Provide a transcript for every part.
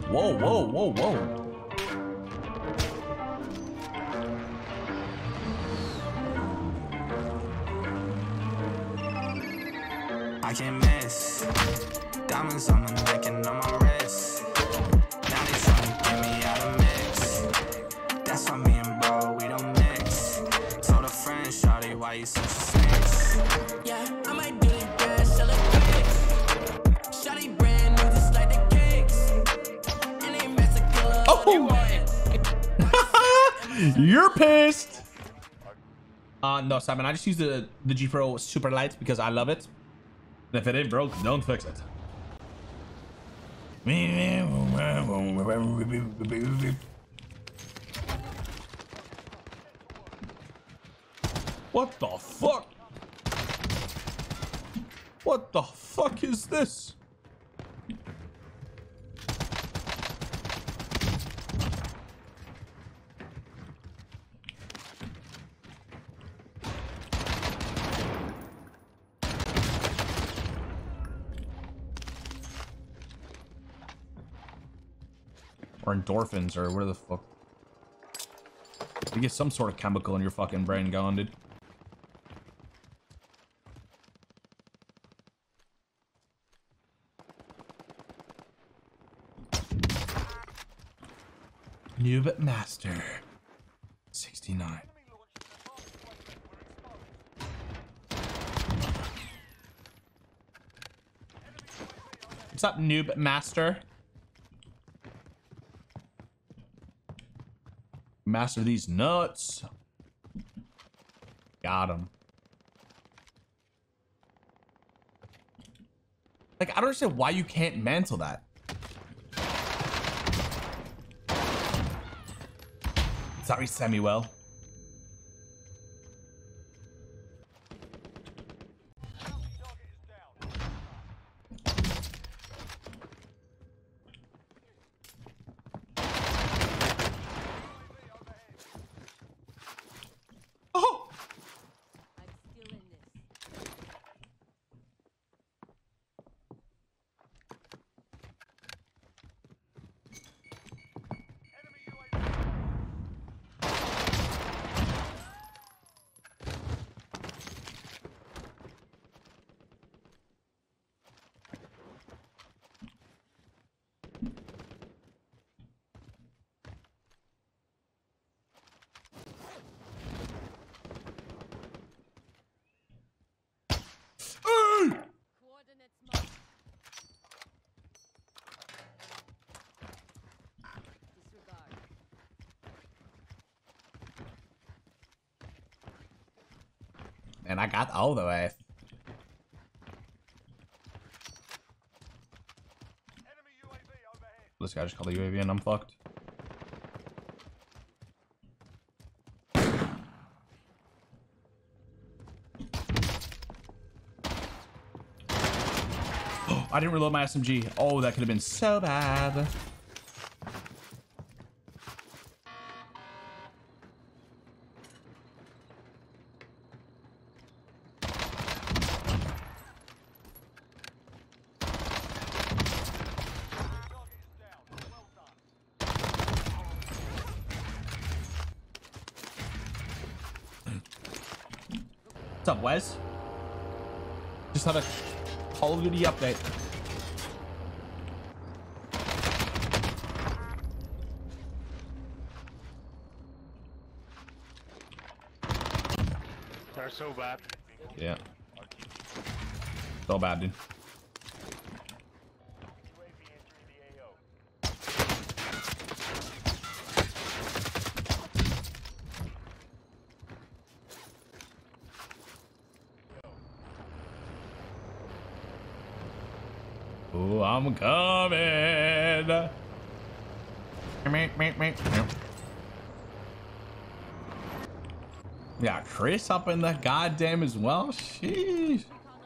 Whoa, whoa, whoa, whoa. I can't miss. Diamonds on my neck and on my wrist. Now they trying to get me out of mix. That's why me and bro, we don't mix. Told a friend, shawty, why you such a snitch? Yeah, I might do it bad, sell it quick. Shawty brand new, just like the cakes. And they mess a killer. Oh! You're pissed. No, Simon, I just used the G Pro Super Light because I love it. And if it ain't broke, don't fix it. What the fuck? What the fuck is this? Or endorphins, or where the fuck? You get some sort of chemical in your fucking brain going, dude. Noob Master 69. What's up, Noob Master? Master these nuts. Got him. Like, I don't understand why you can't mantle that. Sorry, Samuel. And I got all the way. This guy just called the UAV and I'm fucked. Oh, I didn't reload my SMG. Oh, that could have been so bad. What's up, Wes? Just had a Call of Duty update. They're so bad. Yeah. So bad, dude. Oh, I'm coming. Yeah, Chris up in the goddamn as well. Sheesh.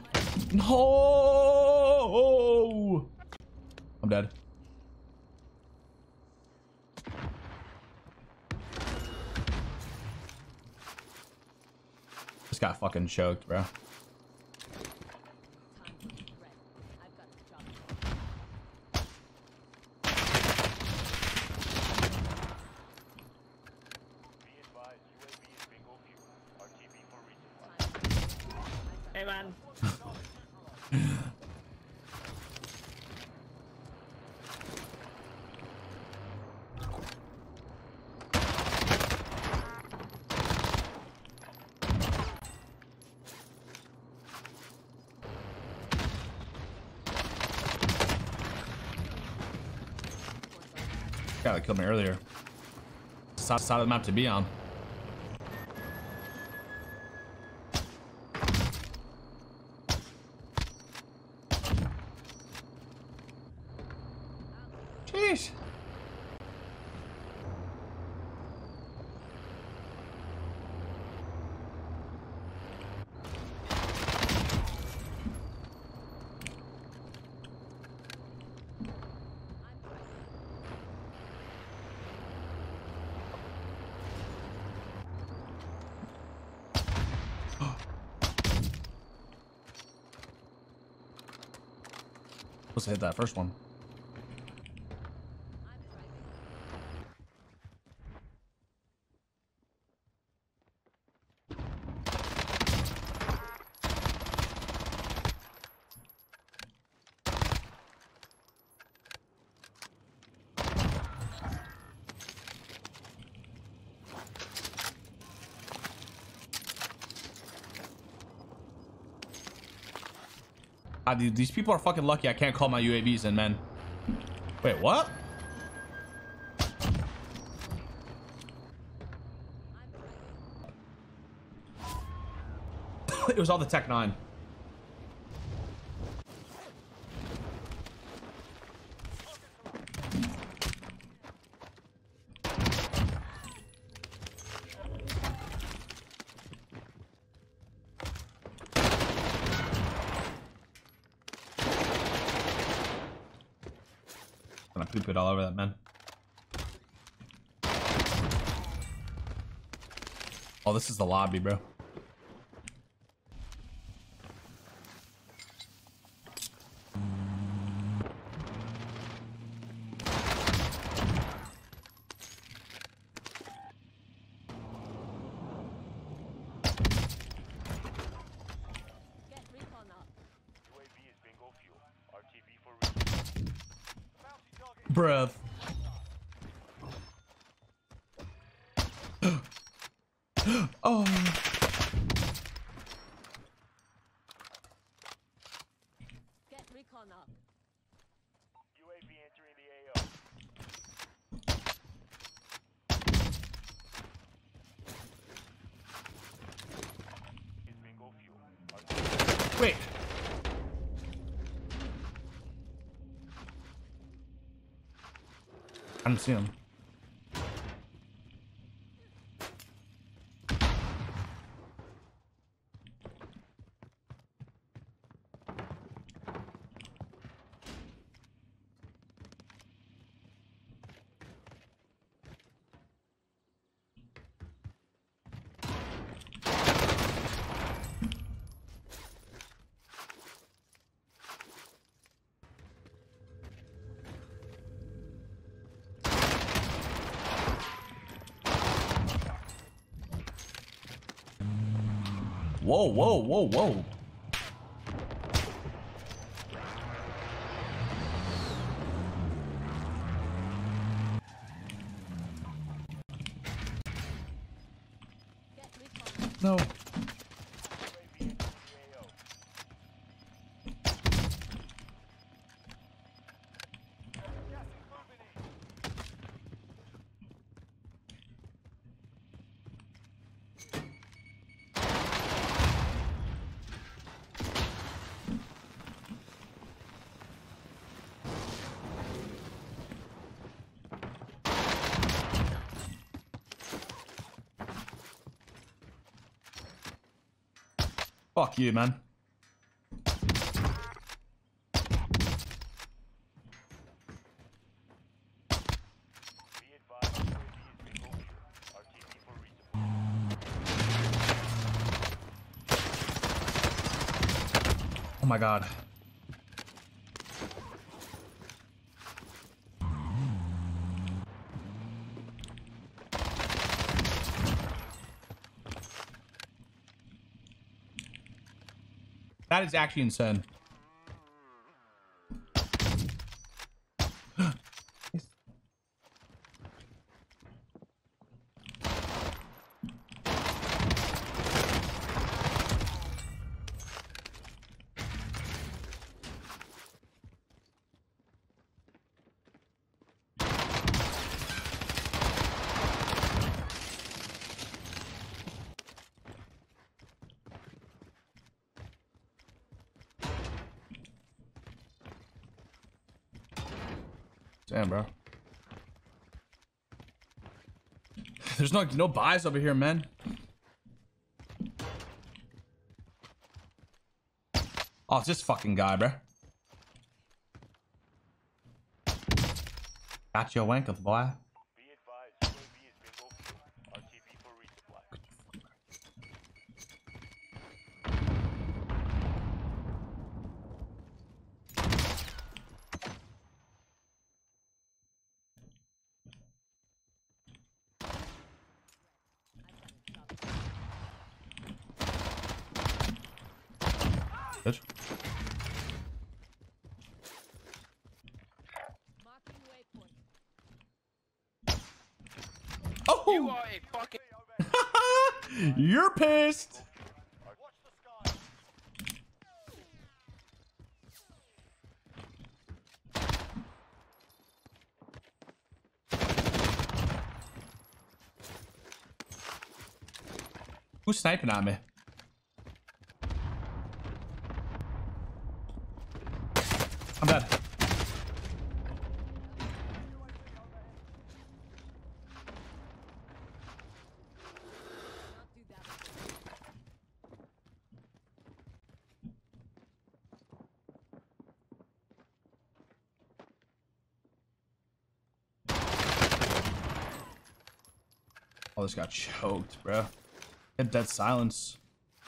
No. I'm dead. Just got fucking choked, bro. Guy that killed me earlier. Side of the map to be on. Jeez. Supposed to hit that first one. Dude, these people are fucking lucky I can't call my UAVs in, man. Wait, what? It was all the Tec-9. I poop it all over that, man. Oh, this is the lobby, bro. Bruh. Oh. Get recon up. UAV entering the AO. Is bingo fuel. Wait. I don't see him. Whoa, whoa, whoa, whoa. No. Fuck you, man. Oh my god. That is actually insane. Damn, bro. There's no buys over here, man. Oh, it's this fucking guy, bro. Got your wankles, boy. Be advised, UAV is bingo fuel. RTB for resupply. Bitch. Marking waypoint. You Oh! are a fucking. You're pissed. Watch the sky. Who's sniping at me? I'm dead. Not do that. Oh, this got choked, bro. Get dead silence.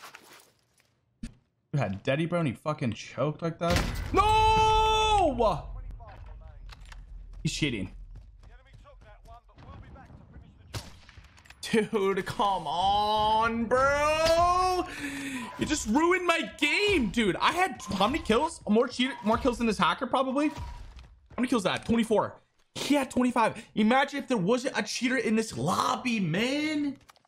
You had Daddy, bro, and he fucking choked like that. No! He's cheating. The enemy took that one, but we'll be back to finish the job. Dude, come on, bro. You just ruined my game, dude. I had how many kills? More kills than this hacker, probably. How many kills did I have? 24. He had 25. Imagine if there wasn't a cheater in this lobby, man.